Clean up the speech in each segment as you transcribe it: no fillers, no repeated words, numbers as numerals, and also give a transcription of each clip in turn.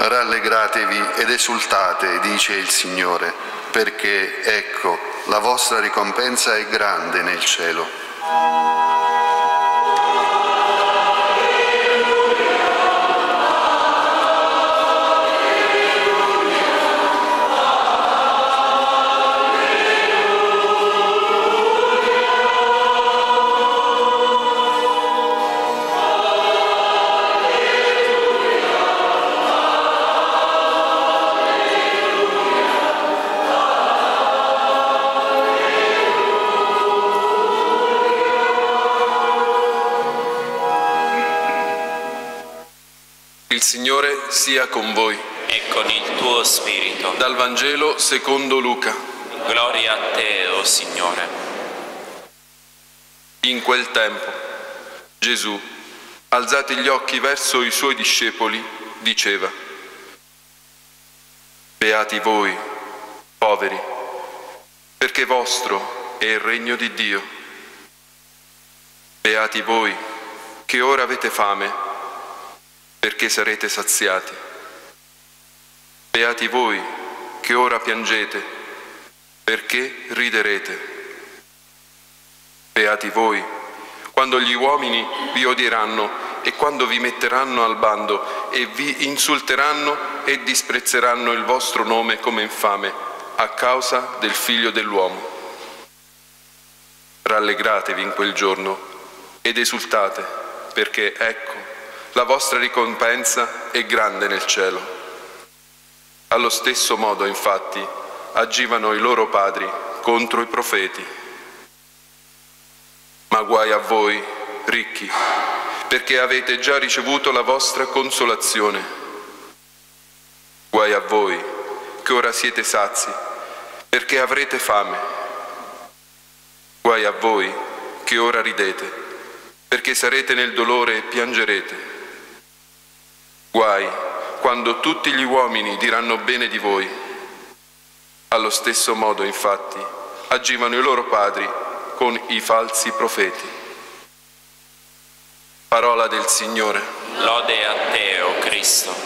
Rallegratevi ed esultate, dice il Signore, perché, ecco, la vostra ricompensa è grande nel cielo. Il Signore sia con voi. E con il tuo spirito. Dal Vangelo secondo Luca. Gloria a te, o Signore. In quel tempo Gesù, alzati gli occhi verso i suoi discepoli, diceva: Beati voi, poveri, perché vostro è il regno di Dio. Beati voi, che ora avete fame, perché sarete saziati. Beati voi, che ora piangete, perché riderete. Beati voi, quando gli uomini vi odieranno e quando vi metteranno al bando e vi insulteranno e disprezzeranno il vostro nome come infame a causa del Figlio dell'uomo. Rallegratevi in quel giorno ed esultate, perché, ecco, la vostra ricompensa è grande nel cielo. Allo stesso modo, infatti, agivano i loro padri contro i profeti. Ma guai a voi, ricchi, perché avete già ricevuto la vostra consolazione. Guai a voi, che ora siete sazi, perché avrete fame. Guai a voi, che ora ridete, perché sarete nel dolore e piangerete. Guai quando tutti gli uomini diranno bene di voi. Allo stesso modo, infatti, agivano i loro padri con i falsi profeti. Parola del Signore. Lode a te, o Cristo.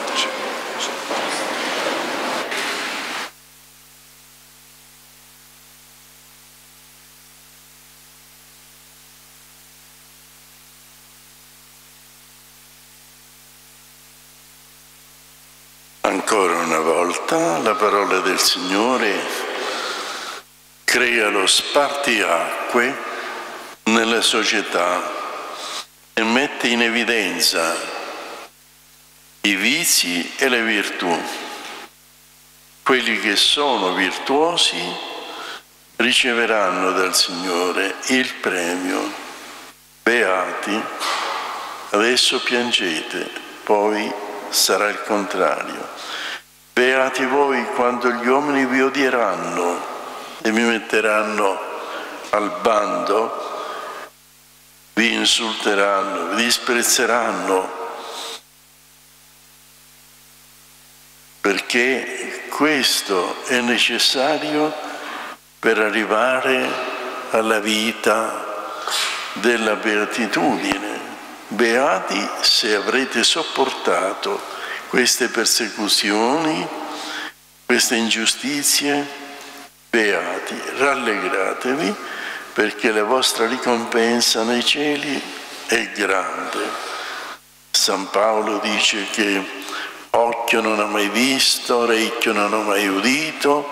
Ancora una volta la parola del Signore crea lo spartiacque nella società e mette in evidenza i vizi e le virtù. Quelli che sono virtuosi riceveranno dal Signore il premio. Beati, adesso piangete, poi sarà il contrario. Beati voi quando gli uomini vi odieranno e vi metteranno al bando, vi insulteranno, vi disprezzeranno, perché questo è necessario per arrivare alla vita della beatitudine. Beati se avrete sopportato queste persecuzioni, queste ingiustizie. Beati, rallegratevi, perché la vostra ricompensa nei cieli è grande. San Paolo dice che occhio non ha mai visto, orecchio non ha mai udito,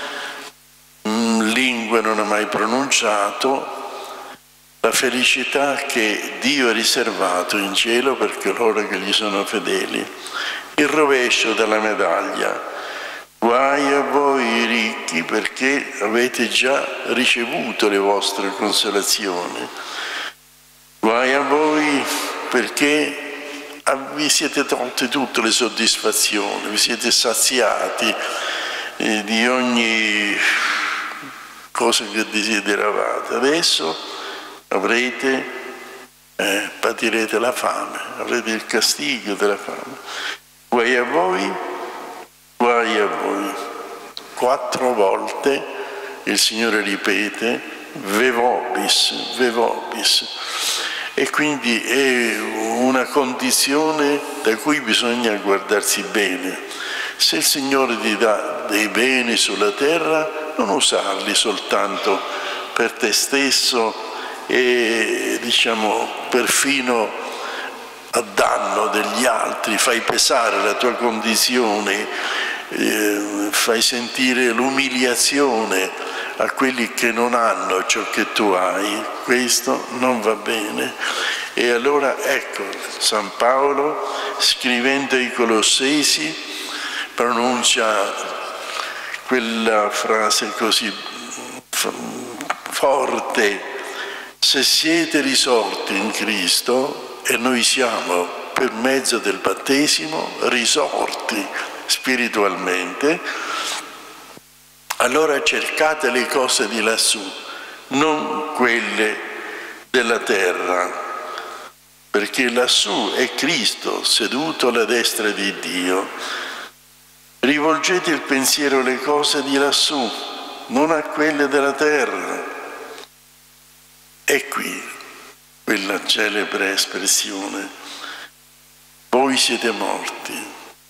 lingua non ha mai pronunciato la felicità che Dio ha riservato in cielo per coloro che gli sono fedeli. Il rovescio della medaglia: guai a voi ricchi, perché avete già ricevuto le vostre consolazioni. Guai a voi perché vi siete tolte tutte le soddisfazioni, vi siete saziati di ogni cosa che desideravate. Adesso patirete la fame, avrete il castigo della fame. Guai a voi, guai a voi. 4 volte il Signore ripete ve vobis, ve vobis. e quindi è una condizione da cui bisogna guardarsi bene. Se il Signore ti dà dei beni sulla terra, non usarli soltanto per te stesso e perfino a danno degli altri, fai pesare la tua condizione, fai sentire l'umiliazione a quelli che non hanno ciò che tu hai. Questo non va bene. E allora ecco, San Paolo, scrivendo ai Colossesi, pronuncia quella frase così forte: se siete risorti in Cristo, e noi siamo per mezzo del battesimo risorti spiritualmente, allora cercate le cose di lassù, non quelle della terra, perché lassù è Cristo seduto alla destra di Dio. Rivolgete il pensiero alle cose di lassù, non a quelle della terra. E qui quella celebre espressione: voi siete morti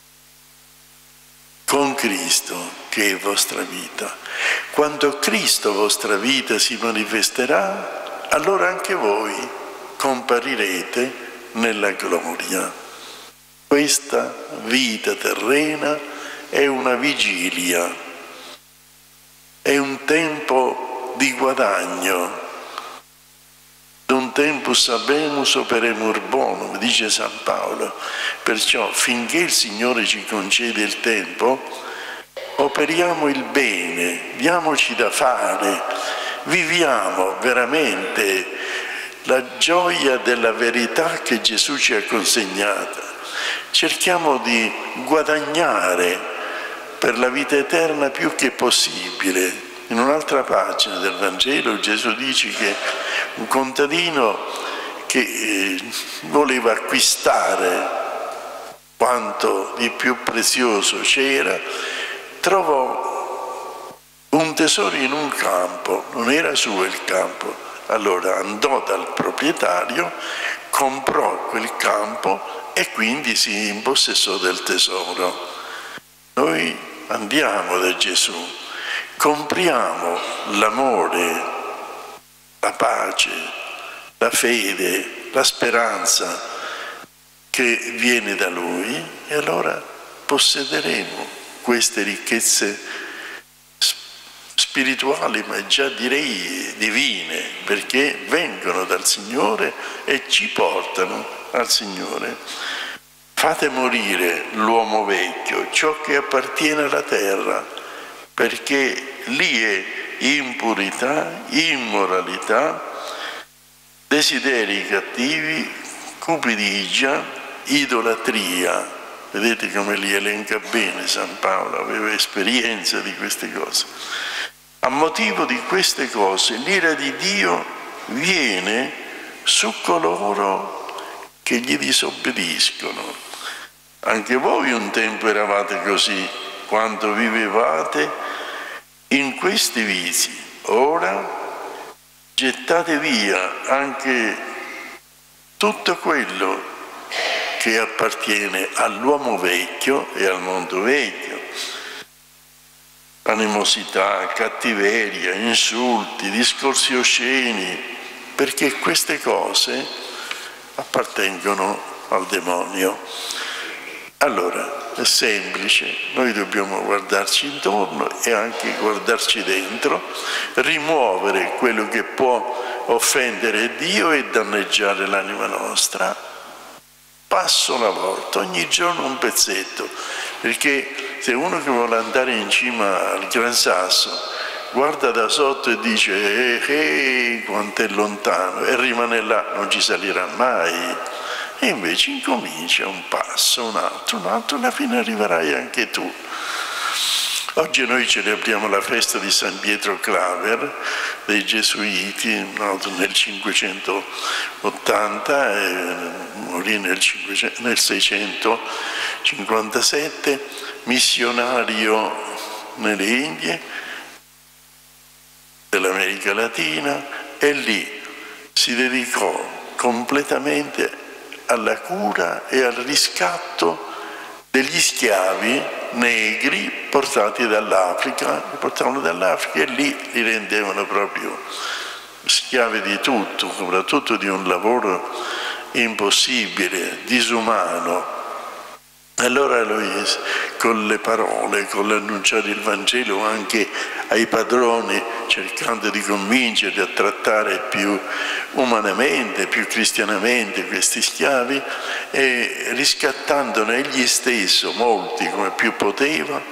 con Cristo, che è vostra vita. Quando Cristo, vostra vita, si manifesterà, allora anche voi comparirete nella gloria. Questa vita terrena è una vigilia, è un tempo di guadagno. Un tempus habemus operemur bonum, dice San Paolo. Perciò finché il Signore ci concede il tempo, operiamo il bene, diamoci da fare, viviamo veramente la gioia della verità che Gesù ci ha consegnata. Cerchiamo di guadagnare per la vita eterna più che possibile. In un'altra pagina del Vangelo Gesù dice che un contadino che voleva acquistare quanto di più prezioso c'era, trovò un tesoro in un campo, non era suo il campo. Allora andò dal proprietario, comprò quel campo e quindi si impossessò del tesoro. Noi andiamo da Gesù, compriamo l'amore, la pace, la fede, la speranza che viene da Lui, e allora possederemo queste ricchezze spirituali, ma già direi divine, perché vengono dal Signore e ci portano al Signore. Fate morire l'uomo vecchio, ciò che appartiene alla terra, perché lì è impurità, immoralità, desideri cattivi, cupidigia, idolatria. Vedete come li elenca bene San Paolo, aveva esperienza di queste cose. A motivo di queste cose l'ira di Dio viene su coloro che gli disobbediscono. Anche voi un tempo eravate così, quando vivevate in questi vizi. Ora gettate via anche tutto quello che appartiene all'uomo vecchio e al mondo vecchio. Animosità, cattiveria, insulti, discorsi osceni, perché queste cose appartengono al demonio. Allora, è semplice, noi dobbiamo guardarci intorno e anche guardarci dentro, rimuovere quello che può offendere Dio e danneggiare l'anima nostra, passo alla volta, ogni giorno un pezzetto, perché se uno che vuole andare in cima al Gran Sasso guarda da sotto e dice quanto è lontano, e rimane là, non ci salirà mai. E invece incomincia un passo, un altro, alla fine arriverai anche tu. Oggi noi celebriamo la festa di San Pietro Claver dei Gesuiti, nato nel 580 e morì nel 657, missionario nelle Indie dell'America Latina, e lì si dedicò completamente alla cura e al riscatto degli schiavi negri portati dall'Africa, li portavano dall'Africa e lì li rendevano proprio schiavi di tutto, soprattutto di un lavoro impossibile, disumano. Allora lui, con le parole, con l'annunciare il Vangelo anche ai padroni, cercando di convincerli a trattare più umanamente, più cristianamente questi schiavi, e riscattandone egli stesso molti come più poteva,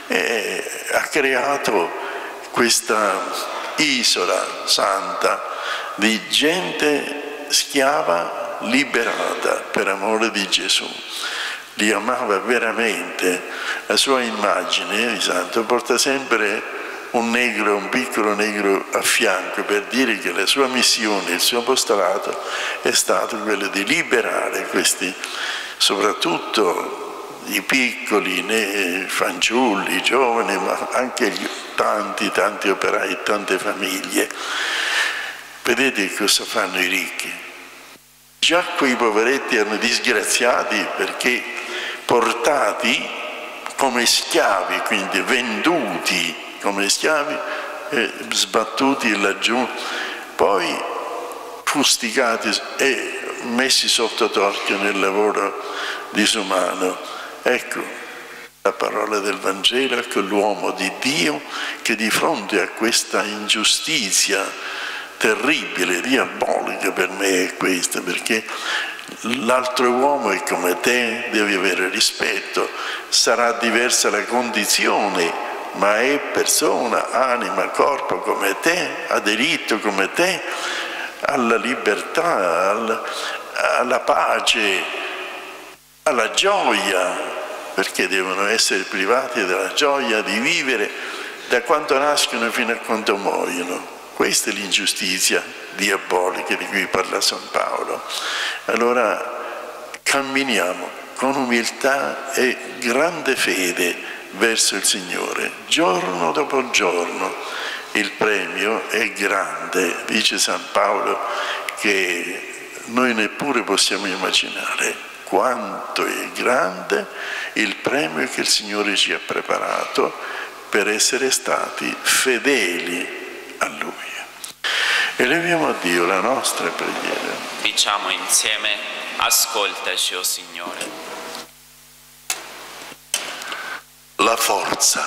ha creato questa isola santa di gente schiava liberata per amore di Gesù. Li amava veramente. La sua immagine di santo porta sempre un negro, un piccolo negro a fianco, per dire che la sua missione, il suo apostolato è stato quello di liberare questi, soprattutto i piccoli, fanciulli, i giovani, ma anche gli tanti operai, tante famiglie. Vedete cosa fanno i ricchi? Già quei poveretti erano disgraziati perché portati come schiavi, quindi venduti come schiavi, sbattuti laggiù, poi fustigati e messi sotto torchio nel lavoro disumano. Ecco la parola del Vangelo, ecco l'uomo di Dio che di fronte a questa ingiustizia terribile, diabolica per me è questa, perché l'altro uomo è come te, devi avere rispetto, sarà diversa la condizione, ma è persona, anima, corpo come te, ha diritto come te alla libertà, alla pace, alla gioia, perché devono essere privati della gioia di vivere da quando nascono fino a quando muoiono. Questa è l'ingiustizia diabolica di cui parla San Paolo. Allora camminiamo con umiltà e grande fede verso il Signore, giorno dopo giorno. Il premio è grande, dice San Paolo, che noi neppure possiamo immaginare quanto è grande il premio che il Signore ci ha preparato per essere stati fedeli a Lui. Eleviamo a Dio la nostra preghiera. Diciamo insieme: ascoltaci, o Signore. La forza.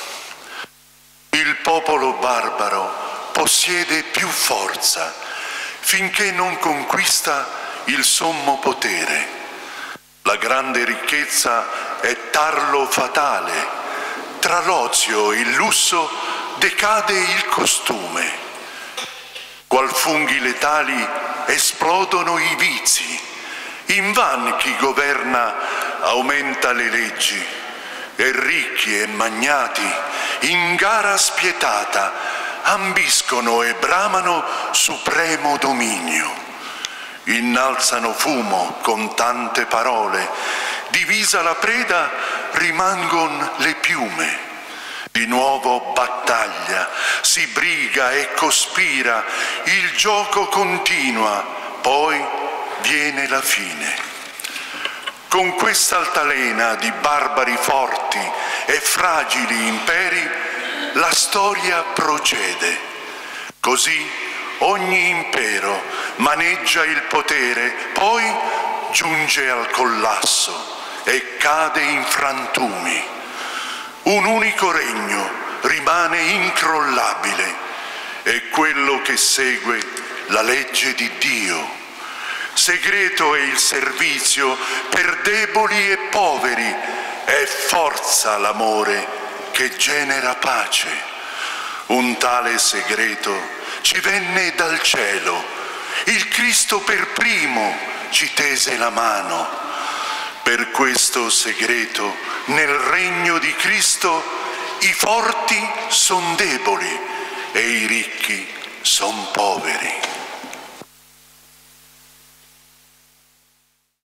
Il popolo barbaro possiede più forza finché non conquista il sommo potere. La grande ricchezza è tarlo fatale. Tra l'ozio e il lusso decade il costume. Qual funghi letali esplodono i vizi. Invan chi governa aumenta le leggi, e ricchi e magnati in gara spietata ambiscono e bramano supremo dominio. Innalzano fumo con tante parole, divisa la preda rimangon le piume. Di nuovo battaglia, si briga e cospira, il gioco continua, poi viene la fine. Con quest'altalena di barbari forti e fragili imperi, la storia procede. Così ogni impero maneggia il potere, poi giunge al collasso e cade in frantumi. Un unico regno rimane incrollabile, è quello che segue la legge di Dio. Segreto è il servizio per deboli e poveri, è forza l'amore che genera pace. Un tale segreto ci venne dal cielo, il Cristo per primo ci tese la mano. Per questo segreto, nel regno di Cristo, i forti son deboli e i ricchi son poveri.